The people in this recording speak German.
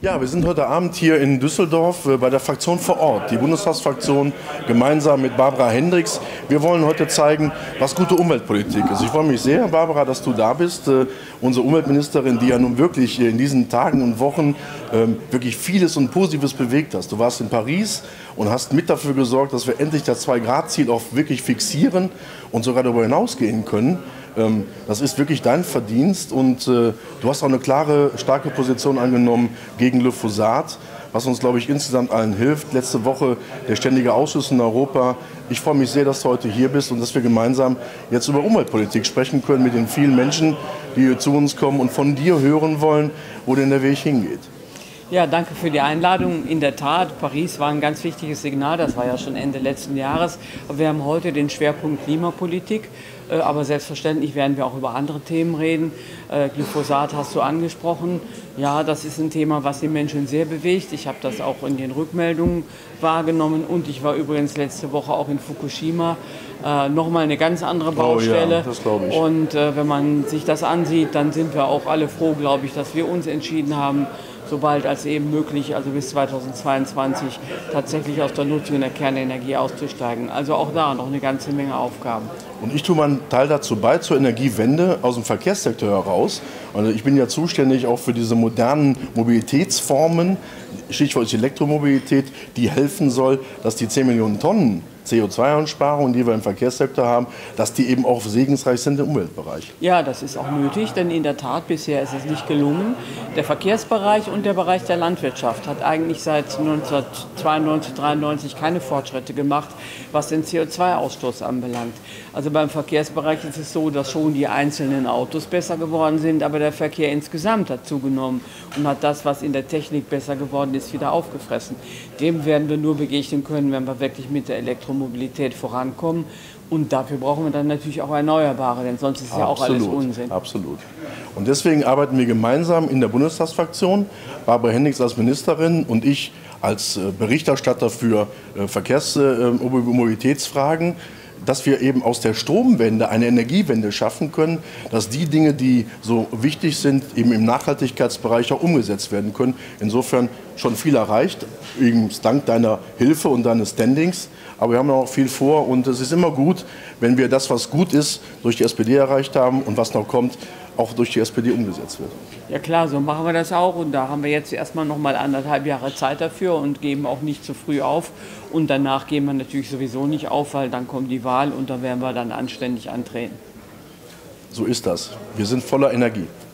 Ja, wir sind heute Abend hier in Düsseldorf bei der Fraktion vor Ort, die Bundestagsfraktion gemeinsam mit Barbara Hendricks. Wir wollen heute zeigen, was gute Umweltpolitik ist. Ich freue mich sehr, Barbara, dass du da bist. Unsere Umweltministerin, die ja nun wirklich in diesen Tagen und Wochen wirklich vieles und Positives bewegt hast. Du warst in Paris und hast mit dafür gesorgt, dass wir endlich das 2-Grad-Ziel auch wirklich fixieren und sogar darüber hinausgehen können. Das ist wirklich dein Verdienst und du hast auch eine klare, starke Position angenommen gegen Glyphosat, was uns, glaube ich, insgesamt allen hilft. Letzte Woche der Ständige Ausschuss in Europa. Ich freue mich sehr, dass du heute hier bist und dass wir gemeinsam jetzt über Umweltpolitik sprechen können mit den vielen Menschen, die zu uns kommen und von dir hören wollen, wo denn der Weg hingeht. Ja, danke für die Einladung. In der Tat, Paris war ein ganz wichtiges Signal, das war ja schon Ende letzten Jahres. Wir haben heute den Schwerpunkt Klimapolitik, aber selbstverständlich werden wir auch über andere Themen reden. Glyphosat hast du angesprochen. Ja, das ist ein Thema, was die Menschen sehr bewegt. Ich habe das auch in den Rückmeldungen wahrgenommen und ich war übrigens letzte Woche auch in Fukushima. Nochmal eine ganz andere Baustelle. Oh ja, das glaube ich. Und wenn man sich das ansieht, dann sind wir auch alle froh, glaube ich, dass wir uns entschieden haben, sobald als eben möglich, also bis 2022, tatsächlich aus der Nutzung der Kernenergie auszusteigen. Also auch da noch eine ganze Menge Aufgaben. Und ich tue meinen Teil dazu bei, zur Energiewende aus dem Verkehrssektor heraus. Also ich bin ja zuständig auch für diese modernen Mobilitätsformen, Stichwort ist Elektromobilität, die helfen soll, dass die 10 Millionen Tonnen CO2-Einsparungen, die wir im Verkehrssektor haben, dass die eben auch segensreich sind im Umweltbereich. Ja, das ist auch nötig, denn in der Tat, bisher ist es nicht gelungen. Der Verkehrsbereich und der Bereich der Landwirtschaft hat eigentlich seit 1992, 1993 keine Fortschritte gemacht, was den CO2-Ausstoß anbelangt. Also beim Verkehrsbereich ist es so, dass schon die einzelnen Autos besser geworden sind, aber der Verkehr insgesamt hat zugenommen und hat das, was in der Technik besser geworden ist, wieder aufgefressen. Dem werden wir nur begegnen können, wenn wir wirklich mit der Elektromobilität vorankommen. Und dafür brauchen wir dann natürlich auch Erneuerbare, denn sonst ist ja auch alles Unsinn. Absolut. Und deswegen arbeiten wir gemeinsam in der Bundestagsfraktion, Barbara Hendricks als Ministerin und ich als Berichterstatter für Verkehrs- und Mobilitätsfragen, dass wir eben aus der Stromwende eine Energiewende schaffen können, dass die Dinge, die so wichtig sind, eben im Nachhaltigkeitsbereich auch umgesetzt werden können. Insofern schon viel erreicht, übrigens dank deiner Hilfe und deines Standings. Aber wir haben noch viel vor und es ist immer gut, wenn wir das, was gut ist, durch die SPD erreicht haben und was noch kommt, auch durch die SPD umgesetzt wird. Ja klar, so machen wir das auch und da haben wir jetzt erstmal noch mal 1,5 Jahre Zeit dafür und geben auch nicht zu früh auf und danach geben wir natürlich sowieso nicht auf, weil dann kommt die Wahl und da werden wir dann anständig antreten. So ist das. Wir sind voller Energie.